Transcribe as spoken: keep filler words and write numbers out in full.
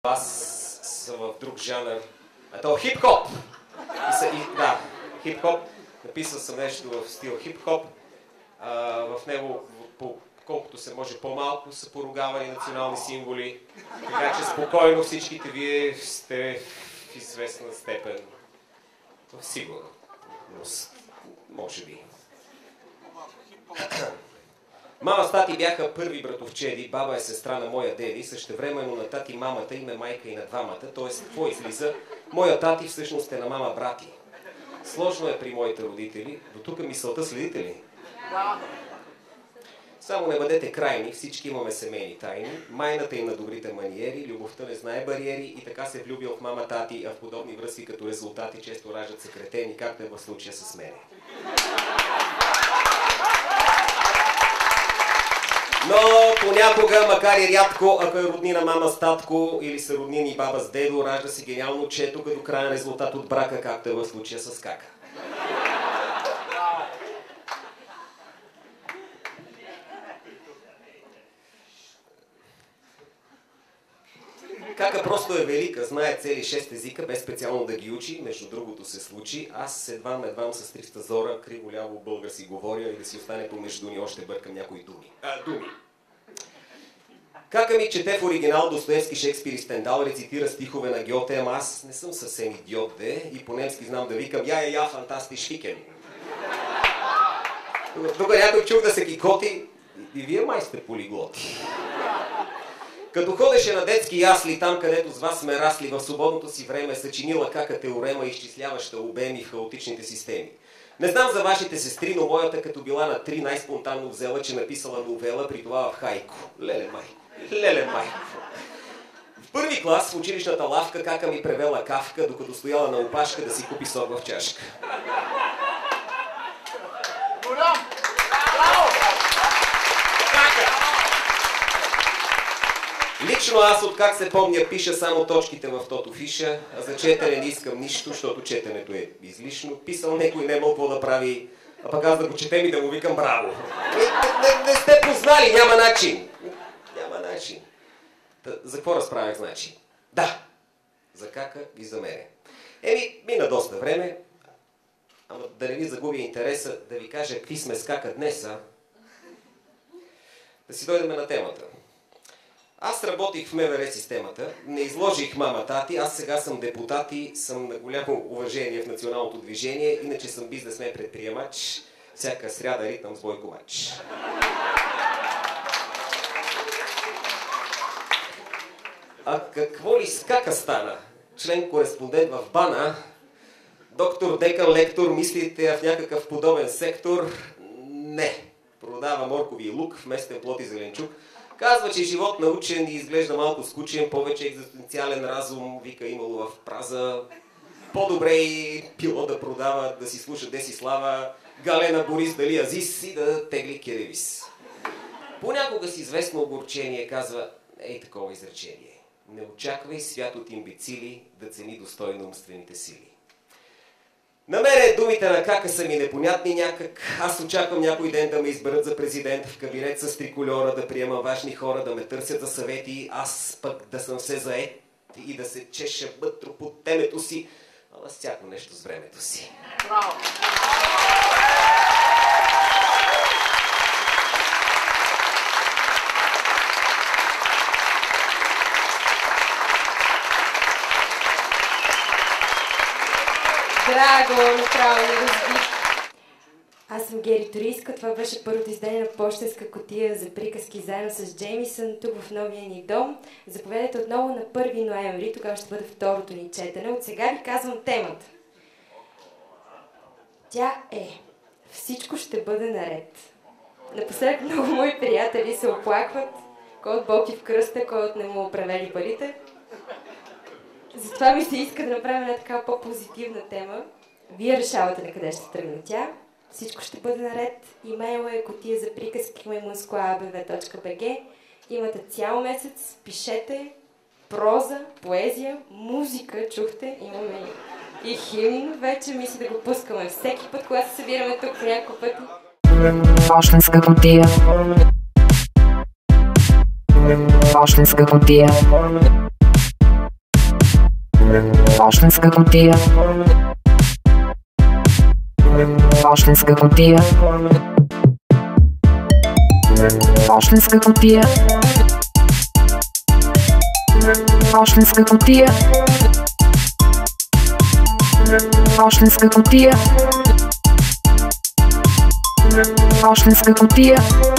Аз съм в друг жанр, а то хип-хоп. И са, и, да, хип-хоп. Написал съм нещо в стил хип-хоп. В него, по, колкото се може по-малко, са поругавани национални символи. Така че спокойно всичките вие сте в известна степен в сигурност. Може би. Мама с тати бяха първи братовчеди, баба е сестра на моя деди, същевременно на тати мамата им е майка и на двамата, т.е. какво излиза? Моя тати всъщност е на мама брати. Сложно е при моите родители, до тук мисълта следите ли? Само не бъдете крайни, всички имаме семейни тайни, майната им на добрите маниери, любовта не знае бариери и така се влюбил в мама тати, а в подобни връзки като резултати често раждат секретени, както е в случая с мене. Но понякога, макар и рядко, ако е роднина мама с татко или са роднини баба с дедо, ражда се гениално чето като крайен резултат от брака, както е в случая с Кака. Кака просто е велика, знае цели шест езика, без специално да ги учи, между другото се случи. Аз едвам едвам с триста зора, криво-ляво българ си говоря и да си остане помежду ни още бъркам някои думи. А, думи. Кака ми чете в оригинал Достоевски, Шекспир и Стендал, рецитира стихове на Гьоте, ама аз не съм съвсем идиот, де, и по-немски знам да викам я, я, я, фантастиш фикен. Тук някой чух да се кикоти и вие май сте полиглоти. Като ходеше на детски ясли, там където с вас сме расли, в свободното си време съчинила Кака теорема, изчисляваща обеми в хаотичните системи. Не знам за вашите сестри, но моята като била на три най-спонтанно взела, че написала новела, при това в хайко. Леле майко, леле майко. В първи клас в училищната лавка Кака ми превела Кафка, докато стояла на опашка да си купи сок в чашка. Лично аз от как се помня пиша само точките в тото фиша, а за четене не искам нищо, защото четенето е излишно. Писал некой не мога какво да прави, а пък аз да го четем и да му викам браво. Не, не, не сте познали, няма начин. Няма начин. Та, за какво разправях значи? Да, за Кака и за мене. Еми, мина доста време, ама да не ви загубя интереса, да ви кажа какви сме с Кака днес, а? Да си дойдем на темата. Аз работих в МВР системата, не изложих мама тати, аз сега съм депутат и съм на голямо уважение в националното движение, иначе съм бизнесмен предприемач, всяка сряда ритъм с Бойко Мач. А какво ли с Кака стана? Член-кореспондент в БАНа, доктор, декан, лектор, мислите в някакъв подобен сектор? Не. Продава моркови и лук, вместен плод и зеленчук. Казва, че живот научен и изглежда малко скучен, повече екзистенциален разум, вика имало в праза. По-добре и било да продава, да си слуша Десислава, Галена, Борис, Дали, Азис и да тегли Керевис. Понякога с известно огорчение казва, ей такова изречение. Не очаквай свят от имбецили да цени достойно умствените сили. На мене думите на Кака са ми непонятни някак. Аз очаквам някой ден да ме изберат за президент в кабинет с трикольора, да приема важни хора, да ме търсят за съвети, аз пък да съм все заед и да се чеша бътро под темето си, ама с всяко нещо с времето си. Браво! Драго, направо не разби. Аз съм Гери Торийска, това беше първото издание на Пощенска кутия за приказки заедно с Джеймисън, тук в новия ни дом. Заповядайте отново на първи ноември, тогава ще бъде второто ни четене. От сега ви казвам темата. Тя е: всичко ще бъде наред. Напоследък много мои приятели се оплакват, кой от болки в кръста, кой от не му оправели парите. Затова ми се иска да направим една така по-позитивна тема. Вие решавате на къде ще тръгне тя. Всичко ще бъде наред. Имейл е кутия за приказки маймунско а б в точка б г. Имате цял месец. Пишете проза, поезия, музика. Чухте? Имаме и химн. Вече мисля да го пускаме всеки път, когато се събираме тук няколко пъти. Пощенска кутия. Пощенска кутия. Пощенска кутия. Пощенска кутия. Пощенска кутия. Пощенска кутия. Пощенска кутия. Пощенска кутия.